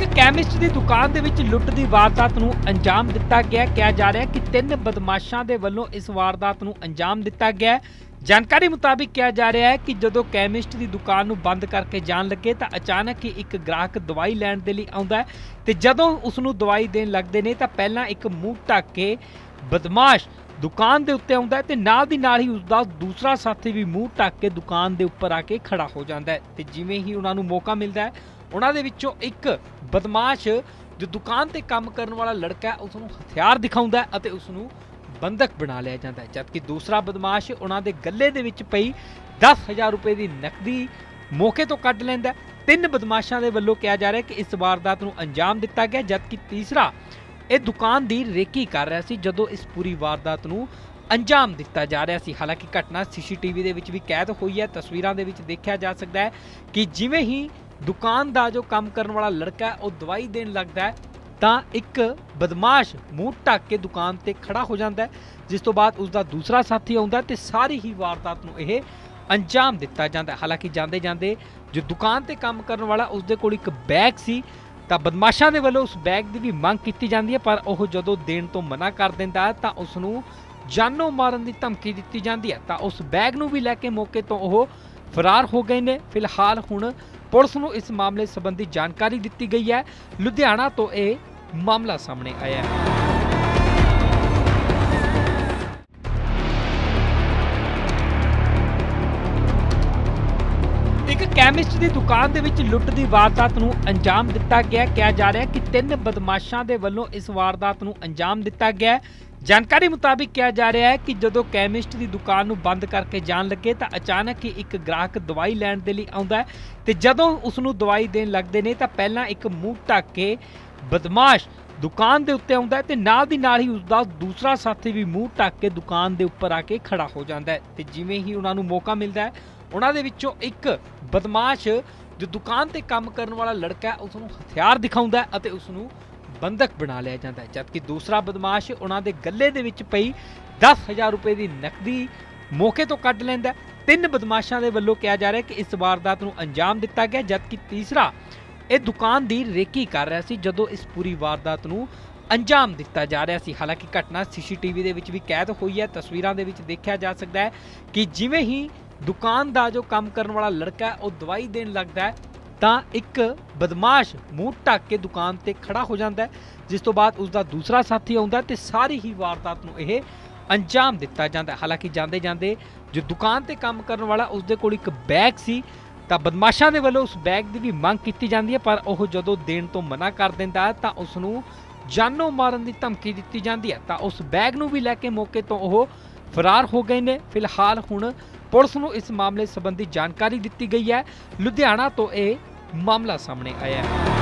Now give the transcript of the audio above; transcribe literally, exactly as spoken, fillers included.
एक कैमिस्ट की दुकान दे विच लुੱਟ ਦੀ वारदात ਨੂੰ अंजाम दिता गया। कहा जा रहा है कि तीन बदमाशों के वलों इस वारदात ਨੂੰ अंजाम दिता गया। जानकारी मुताबिक कहा जा रहा है कि जदों कैमिस्ट की दुकान ਨੂੰ बंद करके जान लगे तो अचानक ही एक ग्राहक दवाई लैण दे लई आउंदा है ते जदों उसनूं दवाई देण लगदे ने तां पहलां एक मूँह ढक के बदमाश दुकान के उत्ते आउंदा है ते नाल दी नाल ही उसका दूसरा साथी भी मूँह ढक के दुकान के उपर आके खड़ा हो जाता है ते जिवें ही उन्हां नूं मौका मिलता है उन्हां दे विचों एक बदमाश जो दुकान ते काम करने वाला लड़का है उसनूं हथियार दिखाउंदा है अते उसनूं बंधक बना लिया जाता है, जबकि दूसरा बदमाश उन्हां दे गले दे विच पई दस हज़ार रुपए की नकदी मौके तो कढ लैंदा है। तीन बदमाशों के वल्लों कहा जा रहा है कि इस वारदात नूं अंजाम दिता गया, जबकि तीसरा ये दुकान की रेकी कर रहा सी जदों इस पूरी वारदात नूं अंजाम दिता जा रहा सी। हालांकि घटना सीसीटीवी दे विच भी कैद हुई है। तस्वीरां दे विच देखा जा सकता है कि जिवें ही दुकान का जो काम करने वाला लड़का है वह दवाई देन लगता है तो एक बदमाश मूँह ढक के दुकान ते खड़ा हो जाता है, जिस तो बाद उसका दूसरा साथी आता है तो सारी ही वारदात नूं यह अंजाम दिता जाता है। हालांकि जाते जाते जो दुकान ते काम करने वाला उसके कोल एक बैग सी तो बदमाशों के वलों उस बैग की भी मंग की जाती है, पर वह जदों देण तो मना कर देता है तो उसनूं जानों मारन की धमकी दी जाती है। तो उस बैग नूं भी लैके मौके तो वह फरार हो गए ने। फिलहाल हुण पुलिस नूं इस मामले संबंधी जानकारी दी गई है। लुधियाना तो यह मामला सामने आया है। एक कैमिस्ट की दुकान दे विच लुੱਟ ਦੀ वारदात ਨੂੰ अंजाम दिता गया। कहा जा रहा है कि तीन बदमाशों के वलों इस वारदात ਨੂੰ अंजाम दिता गया। जानकारी मुताबिक कहा जा रहा है कि जदों कैमिस्ट की दुकान ਨੂੰ बंद करके जान लगे तो अचानक ही एक ग्राहक दवाई लैण दे लई आउंदा है ते जदों उसनूं दवाई देण लगदे ने तां पहलां एक मूँह ढक के बदमाश दुकान के उत्ते आउंदा है ते नाल दी नाल ही उसका दूसरा साथी भी मूँह ढक के दुकान के उपर आके खड़ा हो जाता है ते जिवें ही उन्हां नूं मौका मिलता है उन्हां दे विचों एक बदमाश जो दुकान ते काम करने वाला लड़का है उसनूं हथियार दिखाउंदा है अते उसनूं बंधक बना लिया जाता है, जबकि दूसरा बदमाश उन्हां दे गले दे विच पई दस हज़ार रुपए की नकदी मौके तो कढ लैंदा है। तीन बदमाशों के वल्लों कहा जा रहा है कि इस वारदात नूं अंजाम दिता गया, जबकि तीसरा ये दुकान की रेकी कर रहा सी जदों इस पूरी वारदात नूं अंजाम दिता जा रहा सी। हालांकि घटना सीसीटीवी दे विच भी कैद हुई है। तस्वीरां दे विच देखा जा सकता है कि जिवें ही दुकान का जो काम करने वाला लड़का है वह दवाई देण लगता है तो एक बदमाश मूँह ढक के दुकान ते खड़ा हो जाता है, जिस तो बाद उसका दूसरा साथी आता है तो सारी ही वारदात नूं यह अंजाम दिता जाता है। हालांकि जाते जाते जो दुकान ते काम करने वाला उसके कोल एक बैग सी तो बदमाशों के वलों उस बैग की भी मंग की जाती है, पर वह जदों देण तो मना कर देता है तो उसनूं जानों मारन की धमकी दी जाती है। तो उस बैग नूं भी लैके मौके तो वह फरार हो गए ने। फिलहाल हुण पुलिस नूं इस मामले संबंधी जानकारी दी गई है। लुधियाना तो यह मामला सामने आया है।